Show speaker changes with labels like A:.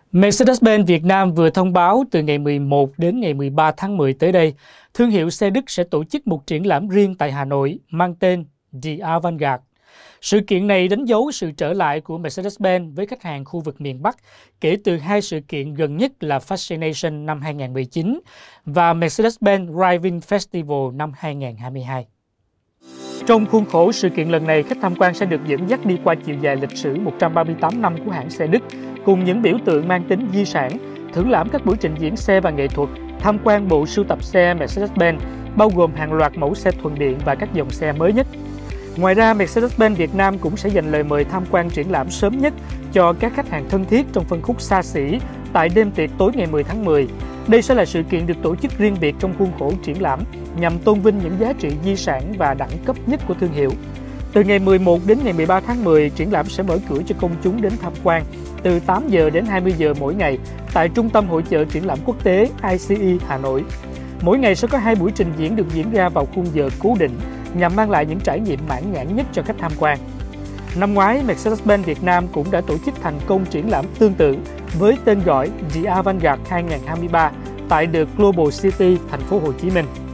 A: Mercedes-Benz Việt Nam vừa thông báo từ ngày 11 đến ngày 13 tháng 10 tới đây, thương hiệu xe Đức sẽ tổ chức một triển lãm riêng tại Hà Nội mang tên The Avantgarde. Sự kiện này đánh dấu sự trở lại của Mercedes-Benz với khách hàng khu vực miền Bắc kể từ hai sự kiện gần nhất là Fascination năm 2019 và Mercedes-Benz Driving Festival năm 2022. Trong khuôn khổ sự kiện lần này, khách tham quan sẽ được dẫn dắt đi qua chiều dài lịch sử 138 năm của hãng xe Đức, cùng những biểu tượng mang tính di sản, thưởng lãm các buổi trình diễn xe và nghệ thuật, tham quan bộ sưu tập xe Mercedes-Benz, bao gồm hàng loạt mẫu xe thuần điện và các dòng xe mới nhất. Ngoài ra, Mercedes-Benz Việt Nam cũng sẽ dành lời mời tham quan triển lãm sớm nhất cho các khách hàng thân thiết trong phân khúc xa xỉ tại đêm tiệc tối ngày 10 tháng 10. Đây sẽ là sự kiện được tổ chức riêng biệt trong khuôn khổ triển lãm nhằm tôn vinh những giá trị di sản và đẳng cấp nhất của thương hiệu. Từ ngày 11 đến ngày 13 tháng 10, triển lãm sẽ mở cửa cho công chúng đến tham quan từ 8 giờ đến 20 giờ mỗi ngày tại Trung tâm Hội chợ Triển lãm Quốc tế ICE Hà Nội. Mỗi ngày sẽ có 2 buổi trình diễn được diễn ra vào khung giờ cố định nhằm mang lại những trải nghiệm mãn nhãn nhất cho khách tham quan. Năm ngoái, Mercedes-Benz Việt Nam cũng đã tổ chức thành công triển lãm tương tự với tên gọi The Avantgarde 2023 tại The Global City, thành phố Hồ Chí Minh.